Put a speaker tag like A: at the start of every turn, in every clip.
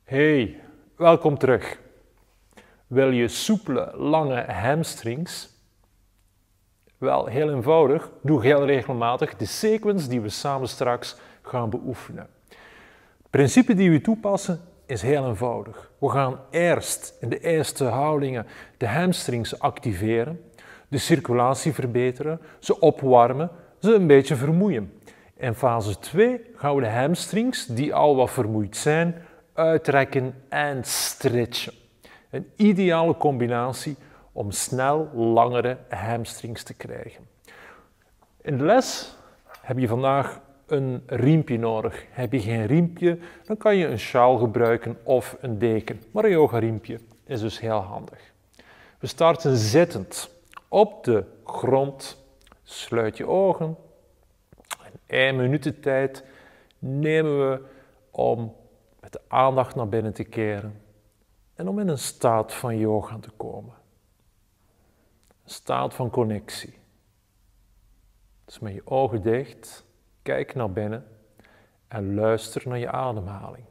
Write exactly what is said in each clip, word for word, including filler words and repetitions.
A: Hey, welkom terug. Wil je soepele, lange hamstrings? Wel, heel eenvoudig. Doe heel regelmatig de sequence die we samen straks gaan beoefenen. Het principe die we toepassen is heel eenvoudig. We gaan eerst in de eerste houdingen de hamstrings activeren, de circulatie verbeteren, ze opwarmen, ze een beetje vermoeien. In fase twee gaan we de hamstrings, die al wat vermoeid zijn, uitrekken en stretchen. Een ideale combinatie om snel langere hamstrings te krijgen. In de les heb je vandaag een riempje nodig. Heb je geen riempje, dan kan je een sjaal gebruiken of een deken. Maar een yoga riempje is dus heel handig. We starten zittend op de grond. Sluit je ogen. In één minuut tijd nemen we om met de aandacht naar binnen te keren en om in een staat van yoga te komen. Een staat van connectie. Dus met je ogen dicht, kijk naar binnen en luister naar je ademhaling.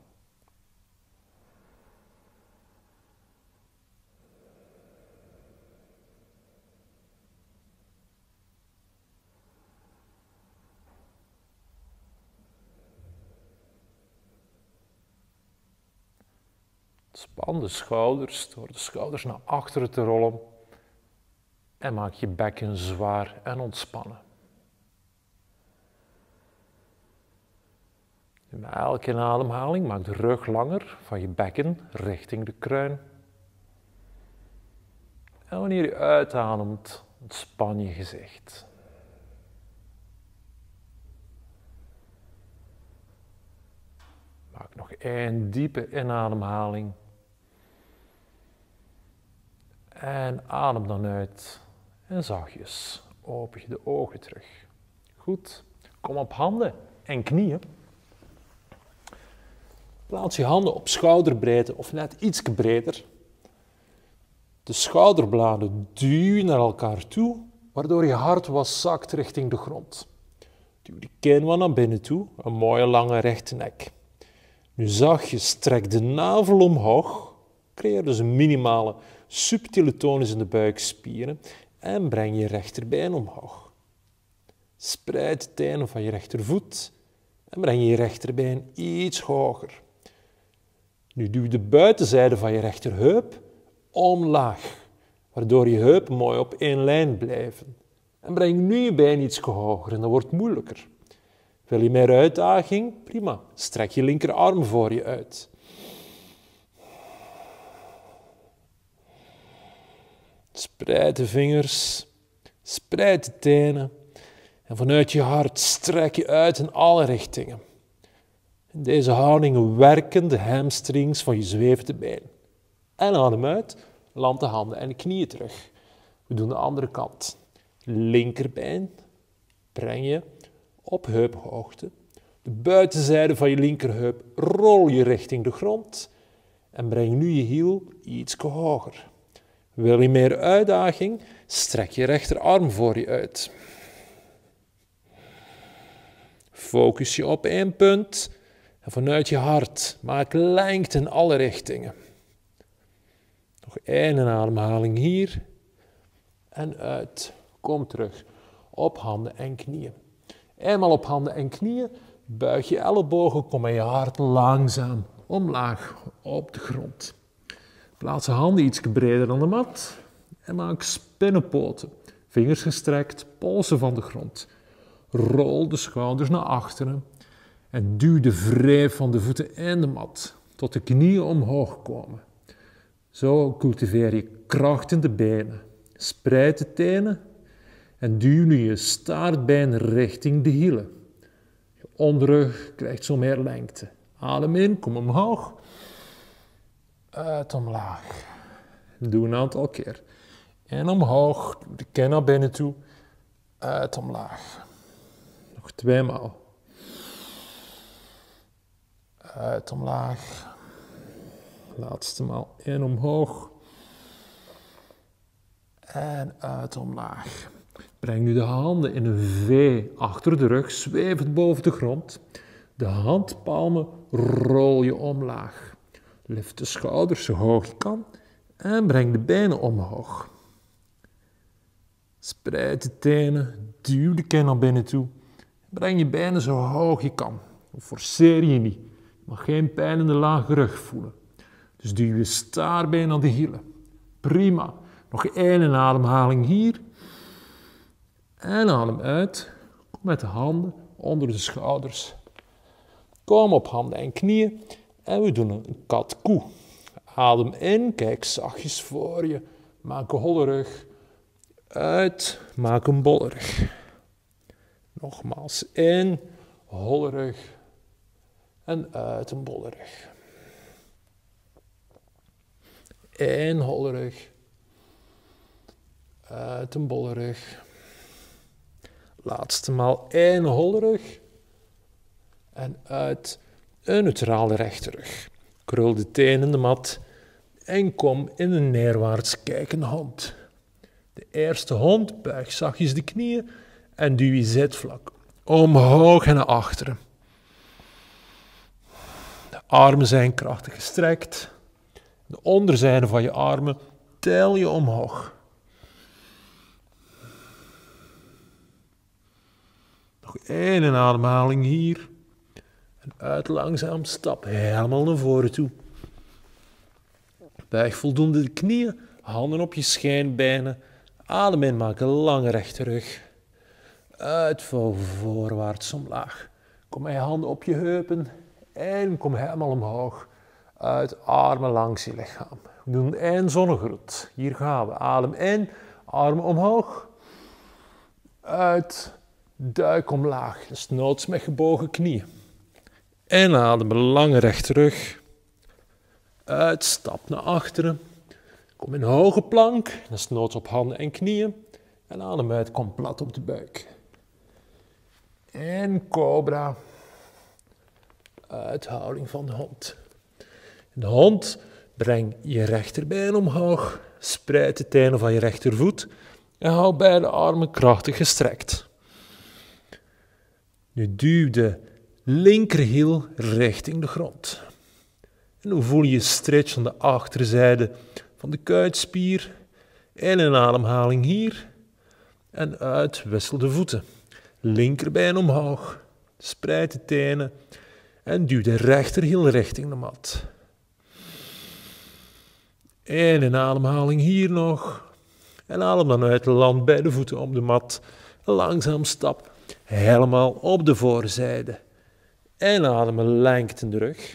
A: Span de schouders door de schouders naar achteren te rollen en maak je bekken zwaar en ontspannen. Met elke ademhaling maak de rug langer van je bekken richting de kruin. En wanneer je uitademt, ontspan je gezicht. Maak nog één diepe inademhaling. En adem dan uit en zachtjes open je de ogen terug. Goed, kom op handen en knieën. Plaats je handen op schouderbreedte of net iets breder. De schouderbladen duw je naar elkaar toe, waardoor je hart wat zakt richting de grond. Duw de kin wat naar binnen toe, een mooie lange rechte nek. Nu zachtjes trek de navel omhoog, creëer dus een minimale subtiele tonus in de buikspieren en breng je rechterbeen omhoog. Spreid de tenen van je rechtervoet en breng je rechterbeen iets hoger. Nu duw de buitenzijde van je rechterheup omlaag, waardoor je heupen mooi op één lijn blijven. En breng nu je been iets hoger en dat wordt moeilijker. Wil je meer uitdaging? Prima. Strek je linkerarm voor je uit. Spreid de vingers, spreid de tenen en vanuit je hart strek je uit in alle richtingen. In deze houding werken de hamstrings van je zwevende been. En adem uit, land de handen en de knieën terug. We doen de andere kant. Linkerbeen breng je op heuphoogte. De buitenzijde van je linkerheup rol je richting de grond en breng nu je hiel iets hoger. Wil je meer uitdaging? Strek je rechterarm voor je uit. Focus je op één punt en vanuit je hart maak lengte in alle richtingen. Nog één ademhaling hier en uit. Kom terug op handen en knieën. Eenmaal op handen en knieën, buig je ellebogen, kom met je hart langzaam omlaag op de grond. Plaats de handen iets breder dan de mat en maak spinnenpoten. Vingers gestrekt, polsen van de grond. Rol de schouders naar achteren en duw de wreef van de voeten in de mat tot de knieën omhoog komen. Zo cultiveer je kracht in de benen. Spreid de tenen en duw nu je staartbeen richting de hielen. Je onderrug krijgt zo meer lengte. Adem in, kom omhoog. Uit omlaag. Doe een aantal keer. En omhoog, doe de kin naar binnen toe. Uit omlaag. Nog twee maal. Uit omlaag. Laatste maal. In omhoog. En uit omlaag. Breng nu de handen in een V achter de rug, zwevend boven de grond. De handpalmen rol je omlaag. Lift de schouders zo hoog je kan en breng de benen omhoog. Spreid de tenen, duw de kin naar binnen toe. Breng je benen zo hoog je kan. Forceer je niet. Je mag geen pijn in de lage rug voelen. Dus duw je staartbeen naar de hielen. Prima. Nog één ademhaling hier. En adem uit. Kom met de handen onder de schouders. Kom op handen en knieën. En we doen een kat-koe. Adem in, kijk zachtjes voor je. Maak een holle rug. Uit, maak een bolle rug. Nogmaals in, holle rug. En uit een bolle rug. In, holle rug. Uit een bolle rug. Laatste maal in, holle rug. En uit een neutrale rechte rug. Krul de tenen in de mat. En kom in een neerwaarts kijkende hond. De eerste hond, buig zachtjes de knieën. En duw je zitvlak omhoog en naar achteren. De armen zijn krachtig gestrekt. De onderzijde van je armen tel je omhoog. Nog één ademhaling hier. En uit langzaam stap helemaal naar voren toe. Buig voldoende de knieën, handen op je scheenbenen. Adem in, maak een lange rechte rug. Uit, voorwaarts omlaag. Kom met je handen op je heupen en kom helemaal omhoog. Uit, armen langs je lichaam. We doen één zonnegroet. Hier gaan we. Adem in, armen omhoog. Uit, duik omlaag. Dus noods met gebogen knieën. En adem een lange rechte rug. Uit, stap naar achteren. Kom in hoge plank. Dus noods op handen en knieën. En adem uit, kom plat op de buik. En cobra. Uithouding van de hond. De hond, breng je rechterbeen omhoog. Spreid de tenen van je rechtervoet. En hou beide armen krachtig gestrekt. Nu duw de linkerhiel richting de grond. En nu voel je je stretch aan de achterzijde van de kuitspier. En een ademhaling hier. En uit, wissel de voeten. Linkerbeen omhoog. Spreid de tenen. En duw de rechterhiel richting de mat. En een ademhaling hier nog. En adem dan uit, land bij de voeten op de mat. Langzaam stap. Helemaal op de voorzijde. En adem een lengte in de rug.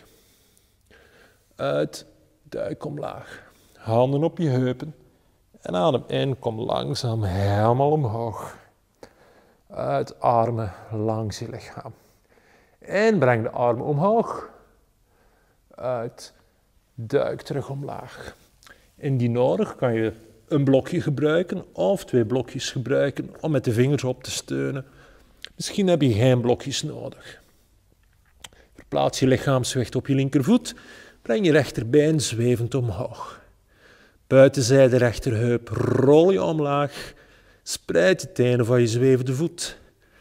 A: Uit, duik omlaag. Handen op je heupen. En adem in, kom langzaam helemaal omhoog. Uit, armen langs je lichaam. En breng de armen omhoog. Uit, duik terug omlaag. Indien nodig kan je een blokje gebruiken of twee blokjes gebruiken om met de vingers op te steunen. Misschien heb je geen blokjes nodig. Verplaats je lichaamsgewicht op je linkervoet. Breng je rechterbeen zwevend omhoog. Buitenzijde rechterheup rol je omlaag. Spreid de tenen van je zwevende voet.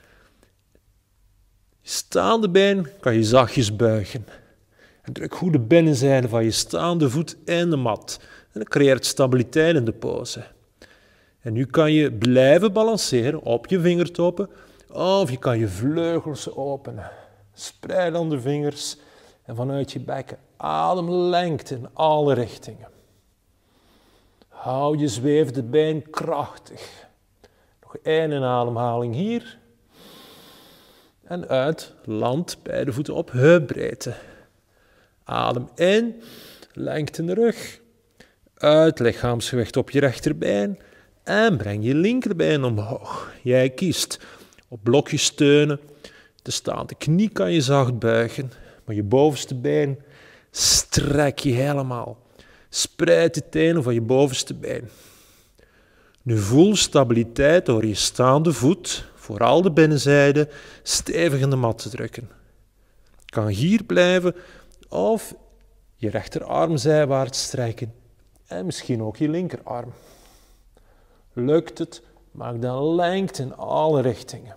A: Je staande been kan je zachtjes buigen. En druk goed de binnenzijde van je staande voet in de mat. En dat creëert stabiliteit in de pose. En nu kan je blijven balanceren op je vingertoppen. Of je kan je vleugels openen. Spreid dan de vingers. En vanuit je bekken adem lengte in alle richtingen. Hou je zwevende been krachtig. Nog één ademhaling hier. En uit, land bij de voeten op heupbreedte. Adem in, lengte in de rug. Uit, lichaamsgewicht op je rechterbeen. En breng je linkerbeen omhoog. Jij kiest op blokjes steunen. De staande knie kan je zacht buigen. Maar je bovenste been strek je helemaal. Spreid de tenen van je bovenste been. Nu voel stabiliteit door je staande voet, vooral de binnenzijde, stevig in de mat te drukken. Je kan hier blijven of je rechterarm zijwaarts strekken en misschien ook je linkerarm. Lukt het, maak dan lengte in alle richtingen.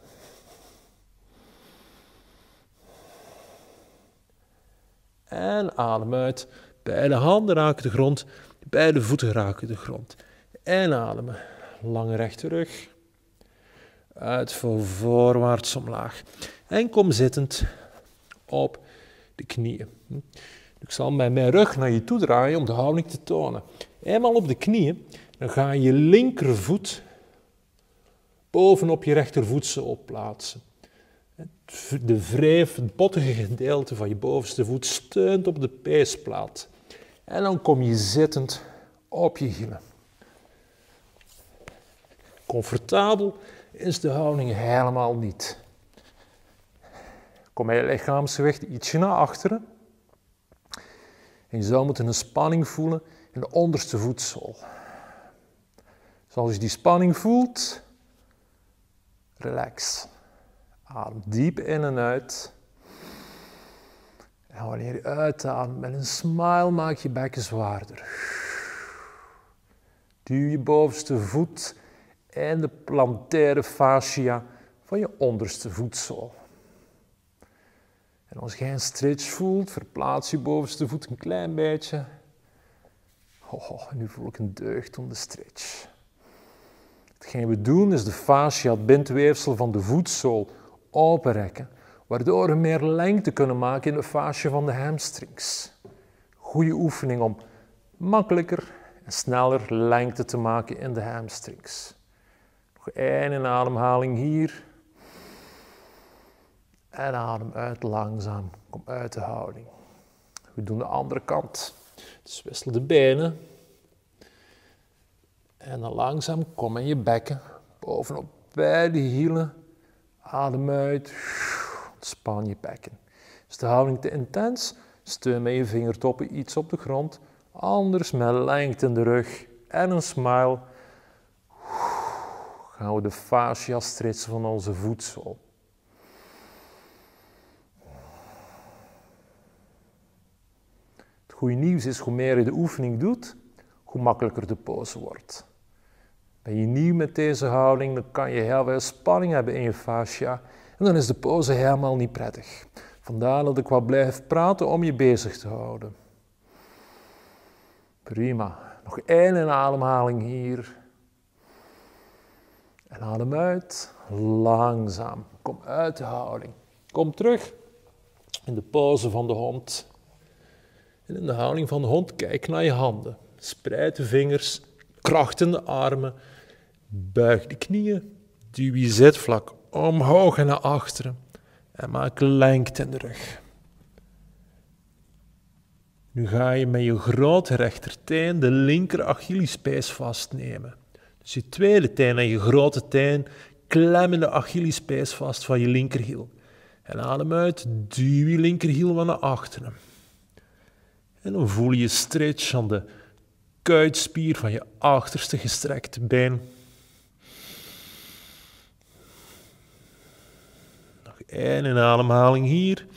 A: En adem uit, Beide handen raken de grond, beide voeten raken de grond. En ademen. Lange rechte rug. Uit voor voorwaarts omlaag. En kom zittend op de knieën. Ik zal met mijn rug naar je toe draaien om de houding te tonen. Eenmaal op de knieën, dan ga je je linkervoet bovenop je rechtervoetzool plaatsen. De wreef, het bottige gedeelte van je bovenste voet steunt op de peesplaat. En dan kom je zittend op je hielen. Comfortabel is de houding helemaal niet. Kom met je lichaamsgewicht ietsje naar achteren. En je zou moeten een spanning voelen in de onderste voetzool. Dus als je die spanning voelt, relax. Adem diep in en uit. En wanneer je uitademt met een smile, maak je bekken zwaarder. Duw je bovenste voet in de plantaire fascia van je onderste voetzool. En als je geen stretch voelt, verplaats je bovenste voet een klein beetje. Oh, nu voel ik een deugd om de stretch. Hetgeen we doen is de fascia, het bindweefsel van de voetzool, openrekken, waardoor we meer lengte kunnen maken in de fascia van de hamstrings. Goede oefening om makkelijker en sneller lengte te maken in de hamstrings. Nog één ademhaling hier. En adem uit langzaam. Kom uit de houding. We doen de andere kant. Dus wissel de benen. En dan langzaam kom in je bekken. Bovenop beide hielen. Adem uit. Ontspan je bekken. Is de houding te intens? Steun met je vingertoppen iets op de grond. Anders met lengte in de rug en een smile. Gaan we de fascia stretchen van onze voetzool. Het goede nieuws is, hoe meer je de oefening doet, hoe makkelijker de pose wordt. Ben je nieuw met deze houding, dan kan je heel veel spanning hebben in je fascia en dan is de pose helemaal niet prettig. Vandaar dat ik wat blijf praten om je bezig te houden. Prima. Nog één ademhaling hier. En adem uit. Langzaam. Kom uit de houding. Kom terug in de pose van de hond. En in de houding van de hond kijk naar je handen. Spreid de vingers. Kracht in de armen. Buig de knieën. Duw je zitvlak omhoog en naar achteren. En maak lengte in de rug. Nu ga je met je grote rechterteen de linker Achillespees vastnemen. Dus je tweede teen en je grote teen klemmen de Achillespees vast van je linkerhiel. En adem uit, duw je linkerhiel wat naar achteren. En dan voel je stretch aan de kuitspier van je achterste gestrekte been. Nog één ademhaling hier.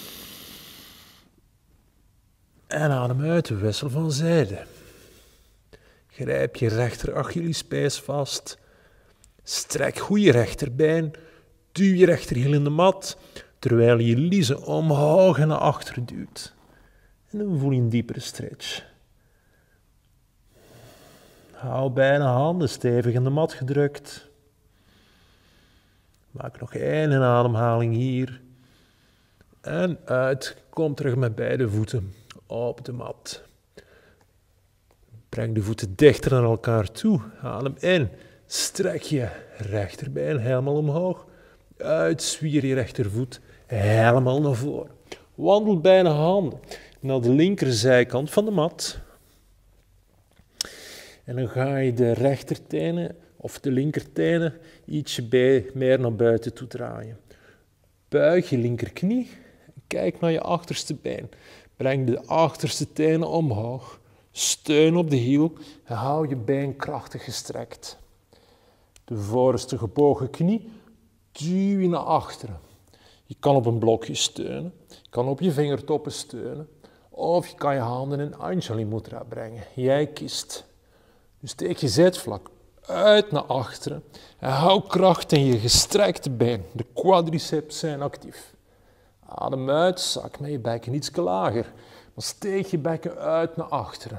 A: En adem uit, wissel van zijde. Grijp je rechter Achillespees vast. Strek goed je rechterbeen. Duw je rechterhiel in de mat, terwijl je liezen omhoog en naar achteren duwt. En dan voel je een diepere stretch. Hou beide handen stevig in de mat gedrukt. Maak nog één ademhaling hier. En uit. Kom terug met beide voeten op de mat. Breng de voeten dichter naar elkaar toe. Adem in. Strek je rechterbeen helemaal omhoog. Uit. Zwier je rechtervoet helemaal naar voren. Wandel beide handen naar de linkerzijkant van de mat. En dan ga je de rechtertenen of de linkertenen ietsje meer naar buiten toe draaien. Buig je linkerknie. Kijk naar je achterste been. Breng de achterste tenen omhoog. Steun op de hiel en hou je been krachtig gestrekt. De voorste gebogen knie duw je naar achteren. Je kan op een blokje steunen. Je kan op je vingertoppen steunen. Of je kan je handen in Anjali Mudra brengen. Jij kiest. Dus steek je zitvlak uit naar achteren. En hou kracht in je gestrekte been. De quadriceps zijn actief. Adem uit, zak met je bekken iets lager. Dan steek je bekken uit naar achteren.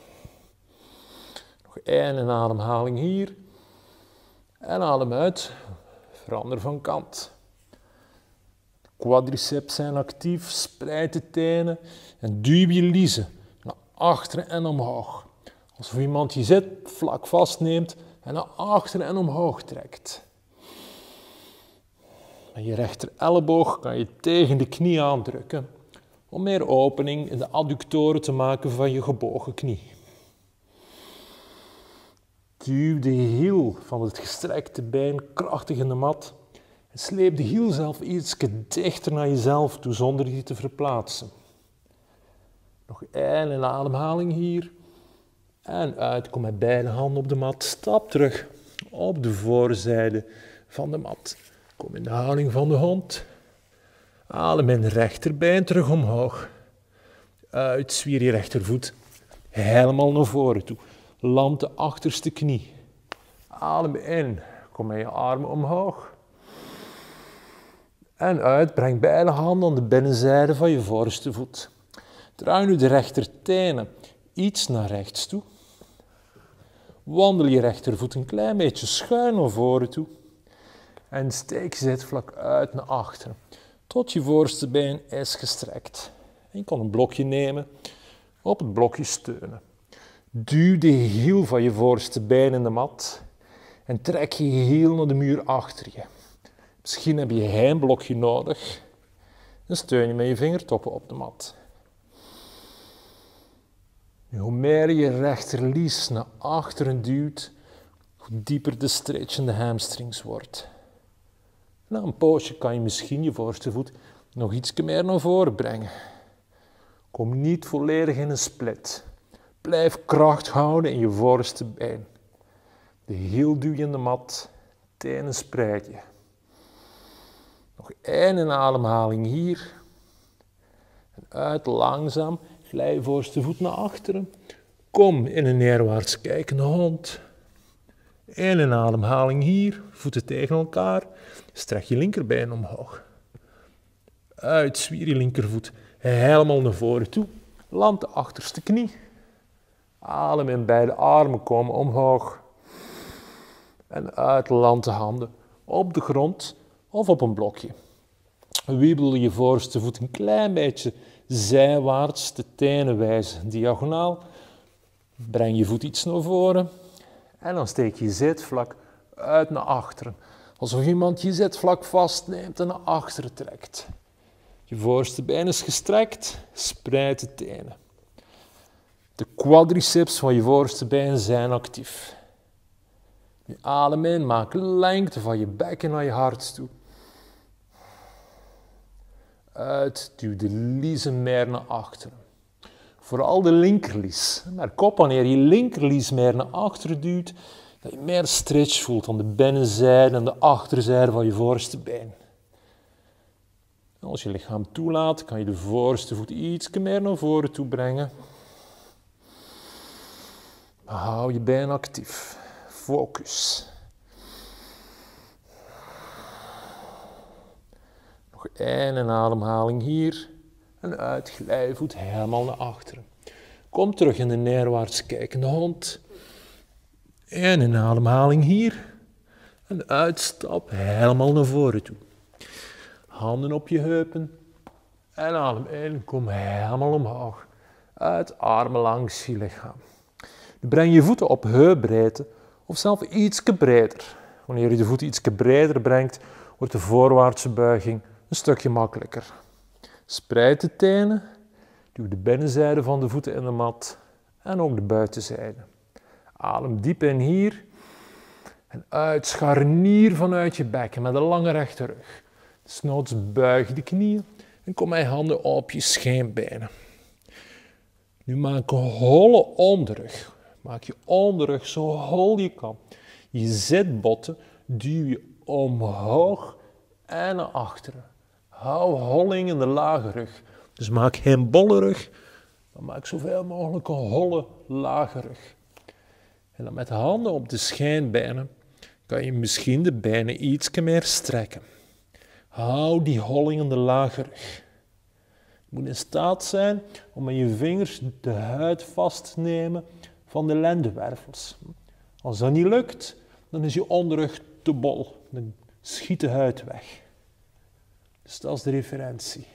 A: Nog één een ademhaling hier. En adem uit. Verander van kant. De quadriceps zijn actief. Spreid de tenen. En duw je liezen naar achteren en omhoog. Alsof iemand je zit vlak vastneemt en naar achteren en omhoog trekt. Met je rechter elleboog kan je tegen de knie aandrukken om meer opening in de adductoren te maken van je gebogen knie. Duw de hiel van het gestrekte been krachtig in de mat en sleep de hiel zelf iets dichter naar jezelf toe zonder die te verplaatsen. Nog één een ademhaling hier. En uit, kom met beide handen op de mat. Stap terug op de voorzijde van de mat. Kom in de houding van de hond. Adem in rechterbeen terug omhoog. Uit, zwier je rechtervoet helemaal naar voren toe. Land de achterste knie. Adem in. Kom met je armen omhoog. En uit, breng beide handen aan de binnenzijde van je voorste voet. Draai nu de rechtertenen iets naar rechts toe. Wandel je rechtervoet een klein beetje schuin naar voren toe. En steek je zitvlak uit naar achteren. Tot je voorste been is gestrekt. En je kan een blokje nemen, op het blokje steunen. Duw de hiel van je voorste been in de mat. En trek je hiel naar de muur achter je. Misschien heb je een heenblokje nodig. Dan steun je met je vingertoppen op de mat. Nu, hoe meer je rechterlies naar achteren duwt, hoe dieper de stretch in de hamstrings wordt. Na een poosje kan je misschien je voorste voet nog iets meer naar voren brengen. Kom niet volledig in een split. Blijf kracht houden in je voorste been. De hiel duw je in de mat, tenen spreid je. Nog één een ademhaling hier. En uit langzaam, glij je voorste voet naar achteren. Kom in een neerwaarts kijkende hond. En een ademhaling hier, voeten tegen elkaar. Strek je linkerbeen omhoog. Uit, zwier je linkervoet helemaal naar voren toe. Land de achterste knie. Adem in, beide armen komen omhoog. En uit, land de handen op de grond of op een blokje. Wiebel je voorste voet een klein beetje zijwaarts, de tenen wijzen diagonaal. Breng je voet iets naar voren. En dan steek je zitvlak uit naar achteren. Alsof iemand je zitvlak vastneemt en naar achteren trekt. Je voorste been is gestrekt, spreid de tenen. De quadriceps van je voorste been zijn actief. Nu adem in, maak lengte van je bekken naar je hart toe. Uit, duw de liezen meer naar achteren. Vooral de linkerlies. Merk op wanneer je linkerlies meer naar achteren duwt, dat je meer stretch voelt aan de binnenzijde en de achterzijde van je voorste been. Als je lichaam toelaat, kan je de voorste voet iets meer naar voren toe brengen. Maar hou je been actief. Focus. Nog één een ademhaling hier. En uit, glij je voet helemaal naar achteren. Kom terug in de neerwaarts kijkende hond. En een ademhaling hier. En uitstap helemaal naar voren toe. Handen op je heupen. En adem in, kom helemaal omhoog. Uit, armen langs je lichaam. Nu breng je voeten op heupbreedte of zelfs iets breder. Wanneer je de voeten iets breder brengt, wordt de voorwaartse buiging een stukje makkelijker. Spreid de tenen, duw de binnenzijde van de voeten in de mat en ook de buitenzijde. Adem diep in hier en uit, scharnier vanuit je bekken met een lange rechte rug. Desnoods buig de knieën en kom met je handen op je scheenbenen. Nu maak een holle onderrug. Maak je onderrug zo hol je kan. Je zitbotten duw je omhoog en naar achteren. Hou holling in de lage rug. Dus maak geen bolle rug, maar maak zoveel mogelijk een holle, lage rug. En dan met de handen op de scheenbenen kan je misschien de benen iets meer strekken. Hou die holling in de lage rug. Je moet in staat zijn om met je vingers de huid vast te nemen van de lendenwervels. Als dat niet lukt, dan is je onderrug te bol. Dan schiet de huid weg. Dus dat is de referentie.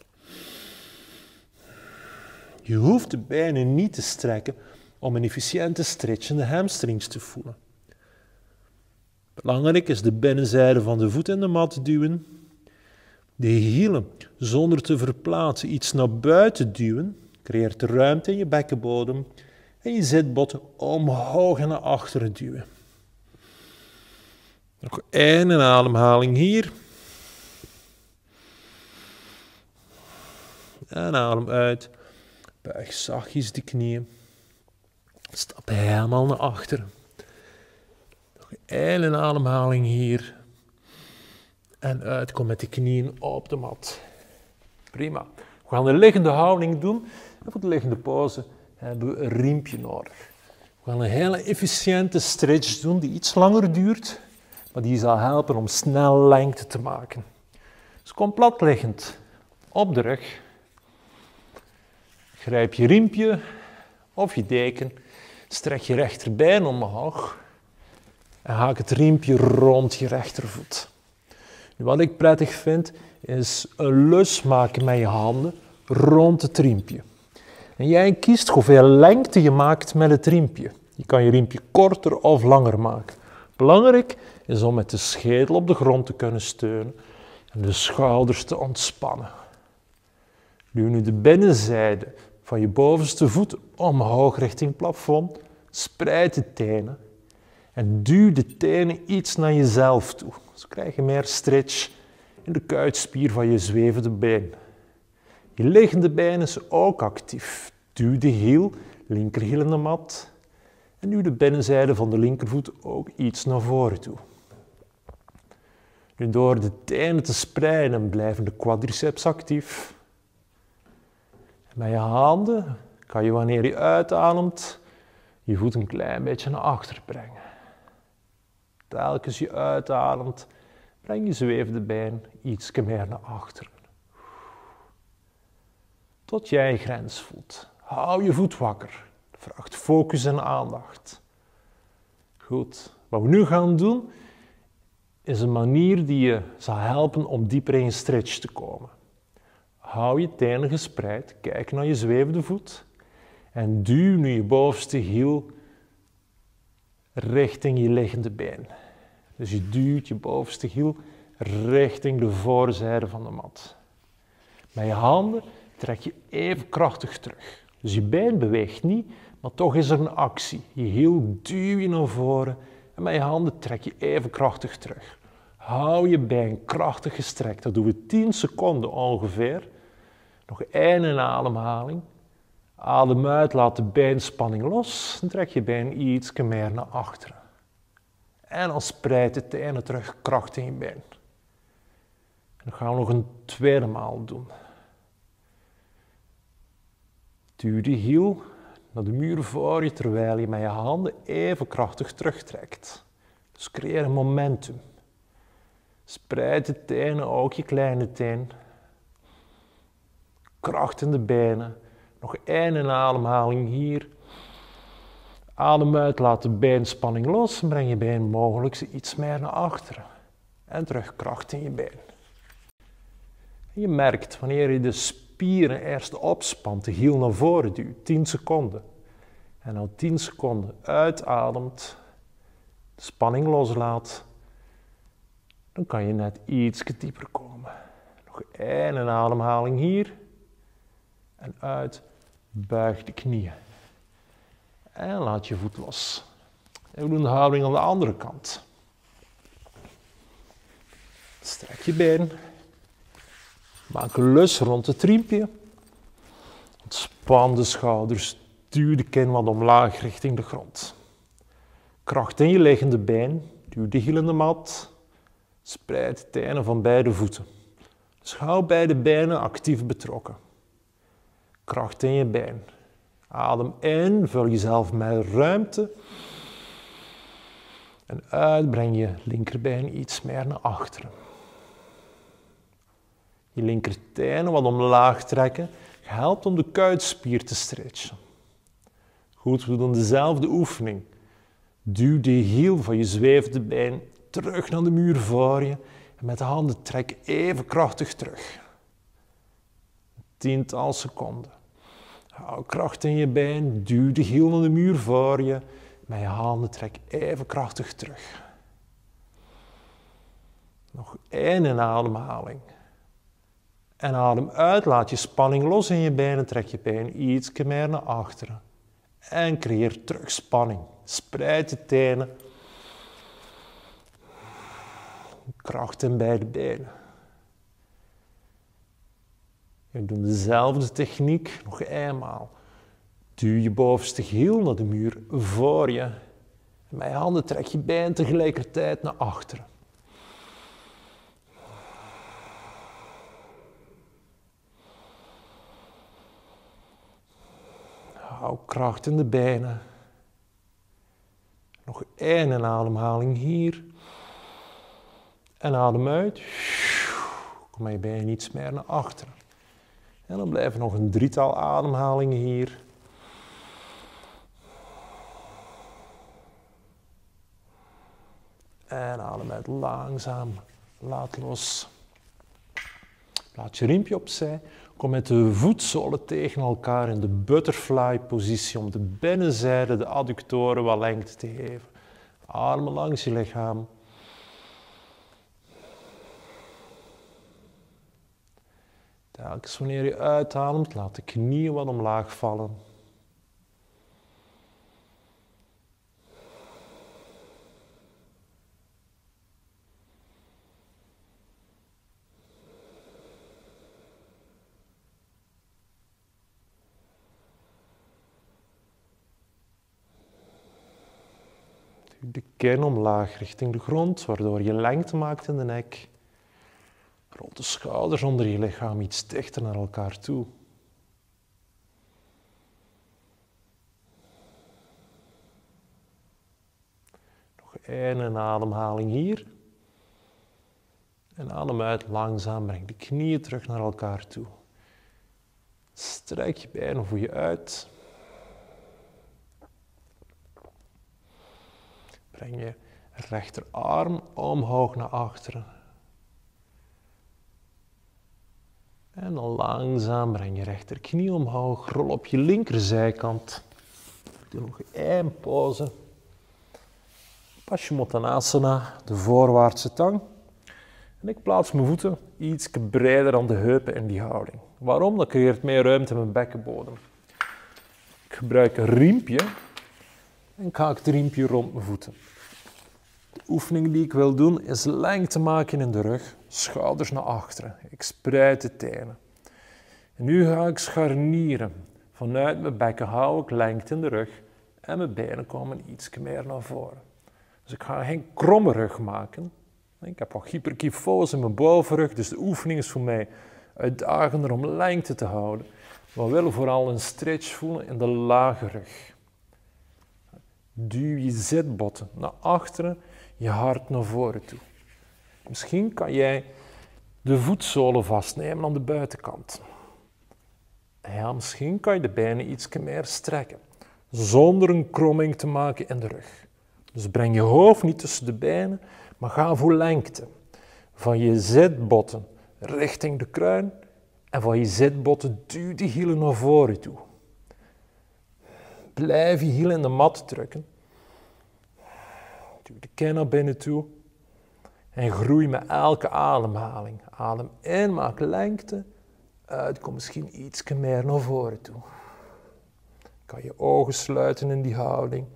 A: Je hoeft de benen niet te strekken om een efficiënte stretch in de hamstrings te voelen. Belangrijk is de binnenzijde van de voet in de mat duwen. De hielen zonder te verplaatsen iets naar buiten duwen. Creëert ruimte in je bekkenbodem. En je zitbotten omhoog en naar achteren duwen. Nog één ademhaling hier. En adem uit. Buig zachtjes de knieën. Stap helemaal naar achteren. Nog één ademhaling hier. En uit, kom met de knieën op de mat. Prima. We gaan de liggende houding doen. En voor de liggende pose hebben we een riempje nodig. We gaan een hele efficiënte stretch doen die iets langer duurt, maar die zal helpen om snel lengte te maken. Dus kom plat liggend op de rug. Grijp je riempje of je deken. Strek je rechterbeen omhoog. En haak het riempje rond je rechtervoet. Nu, wat ik prettig vind, is een lus maken met je handen rond het riempje. En jij kiest hoeveel lengte je maakt met het riempje. Je kan je riempje korter of langer maken. Belangrijk is om met de schedel op de grond te kunnen steunen en de schouders te ontspannen. Duw nu de binnenzijde van je bovenste voet omhoog richting het plafond. Spreid de tenen en duw de tenen iets naar jezelf toe. Zo krijg je meer stretch in de kuitspier van je zwevende been. Je liggende been is ook actief. Duw de hiel, linkerhiel in de mat. En duw de binnenzijde van de linkervoet ook iets naar voren toe. Nu, door de tenen te spreiden blijven de quadriceps actief. En met je handen kan je, wanneer je uitademt, je voet een klein beetje naar achter brengen. Telkens je uitademt, breng je zwevende been iets meer naar achteren. Tot jij je grens voelt. Hou je voet wakker. Vraagt focus en aandacht. Goed. Wat we nu gaan doen, is een manier die je zal helpen om dieper in je stretch te komen. Hou je tenen gespreid, kijk naar je zwevende voet en duw nu je bovenste hiel richting je liggende been. Dus je duwt je bovenste hiel richting de voorzijde van de mat. Met je handen trek je even krachtig terug. Dus je been beweegt niet, maar toch is er een actie. Je hiel duw je naar voren en met je handen trek je even krachtig terug. Hou je been krachtig gestrekt. Dat doen we tien seconden ongeveer. Nog één ademhaling. Adem uit, laat de beenspanning los en trek je been iets meer naar achteren. En dan spreid de tenen terug, kracht in je been. En dan gaan we nog een tweede maal doen. Duw de hiel naar de muur voor je, terwijl je met je handen even krachtig terugtrekt. Dus creëer een momentum. Spreid de tenen, ook je kleine teen. Kracht in de benen. Nog één ademhaling hier. Adem uit, laat de beenspanning los en breng je been mogelijk iets meer naar achteren. En terug kracht in je been. En je merkt wanneer je de spieren eerst opspant, de hiel naar voren duwt, tien seconden. En dan tien seconden uitademt, de spanning loslaat, dan kan je net iets dieper komen. Nog één ademhaling hier. En uit, buig de knieën. En laat je voet los. En we doen de houding aan de andere kant. Strek je been. Maak een lus rond het riempje. Ontspan de schouders. Duw de kin wat omlaag richting de grond. Kracht in je liggende been. Duw de hiel in de mat. Spreid de tenen van beide voeten. Dus hou beide benen actief betrokken. Kracht in je been. Adem in, vul jezelf met ruimte. En uit, breng je linkerbeen iets meer naar achteren. Je linkertenen wat omlaag trekken. Helpt om de kuitspier te stretchen. Goed, we doen dezelfde oefening. Duw de hiel van je zwevende been terug naar de muur voor je. En met de handen trek even krachtig terug. Een tiental seconden. Hou kracht in je been. Duw de hiel naar de muur voor je. Met je handen trek even krachtig terug. Nog één ademhaling. En adem uit, laat je spanning los in je benen, trek je been iets meer naar achteren. En creëer terug spanning. Spreid de tenen. Kracht in beide benen. We doen dezelfde techniek nog eenmaal. Duw je bovenste hiel naar de muur voor je. En met je handen trek je been tegelijkertijd naar achteren. Hou kracht in de benen. Nog één ademhaling hier. En adem uit. Kom met je benen iets meer naar achteren. En dan blijven nog een drietal ademhalingen hier. En adem uit langzaam. Laat los. Laat je riempje opzij. Kom met de voetzolen tegen elkaar in de butterfly positie om de binnenzijde, de adductoren wat lengte te geven. Armen langs je lichaam. Telkens wanneer je uitademt, laat de knieën wat omlaag vallen. De kin omlaag richting de grond, waardoor je lengte maakt in de nek. Rol de schouders onder je lichaam iets dichter naar elkaar toe. Nog één ademhaling hier. En adem uit, langzaam breng de knieën terug naar elkaar toe. Strek je benen voor je uit. Breng je rechterarm omhoog naar achteren. En dan langzaam breng je rechterknie omhoog. Rol op je linkerzijkant. Doe nog één pose. Paschimottanasana, de voorwaartse tang. En ik plaats mijn voeten iets breder dan de heupen in die houding. Waarom? Dat creëert meer ruimte in mijn bekkenbodem. Ik gebruik een riempje. En ik haak het riempje rond mijn voeten. De oefening die ik wil doen is lengte maken in de rug, schouders naar achteren. Ik spreid de tenen. En nu ga ik scharnieren. Vanuit mijn bekken hou ik lengte in de rug en mijn benen komen iets meer naar voren. Dus ik ga geen kromme rug maken. Ik heb wat hyperkyfose in mijn bovenrug, dus de oefening is voor mij uitdagender om lengte te houden. Maar we willen vooral een stretch voelen in de lage rug. Duw je zitbotten naar achteren, je hart naar voren toe. Misschien kan jij de voetzolen vastnemen aan de buitenkant. Ja, misschien kan je de benen iets meer strekken, zonder een kromming te maken in de rug. Dus breng je hoofd niet tussen de benen, maar ga voor lengte. Van je zitbotten richting de kruin en van je zitbotten duw die hielen naar voren toe. Blijf je hielen in de mat drukken. Duw de kin naar binnen toe. En groei met elke ademhaling. Adem in, maak lengte. Uit, kom misschien iets meer naar voren toe. Kan je ogen sluiten in die houding.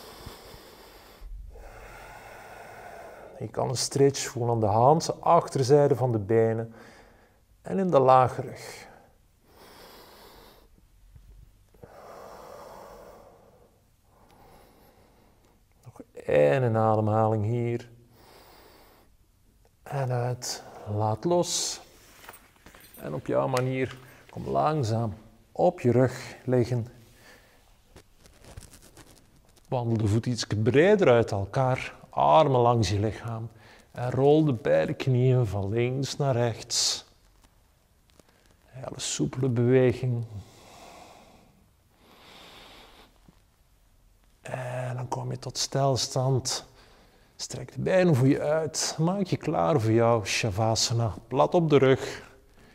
A: Je kan een stretch voelen aan de handse achterzijde van de benen en in de lage rug. Nog één ademhaling hier. En uit. Laat los. En op jouw manier kom langzaam op je rug liggen. Wandel de voet iets breder uit elkaar. Armen langs je lichaam. En rol de beide knieën van links naar rechts. Hele soepele beweging. En dan kom je tot stilstand. Strek de benen voor je uit. Maak je klaar voor jouw Shavasana. Plat op de rug.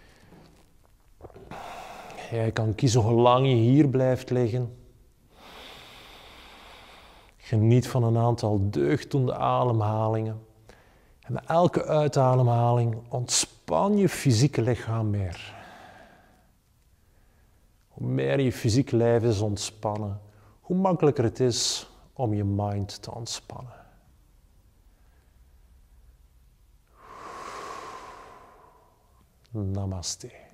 A: Jij kan kiezen hoe lang je hier blijft liggen. Geniet van een aantal deugdoende ademhalingen. En met elke uitademhaling ontspan je fysieke lichaam meer. Hoe meer je fysiek lijf is ontspannen, hoe makkelijker het is om je mind te ontspannen. Namaste.